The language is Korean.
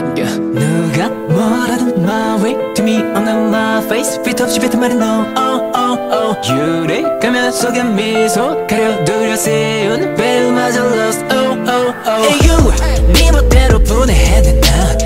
yeah. 누가 뭐라든 my way to me on my face fit 없이 뱉은 말은 no oh oh oh 유리 가면 속에 미소 가려두려 세운 배우마저 lost oh oh oh Hey you 네 멋대로 분해해낸 나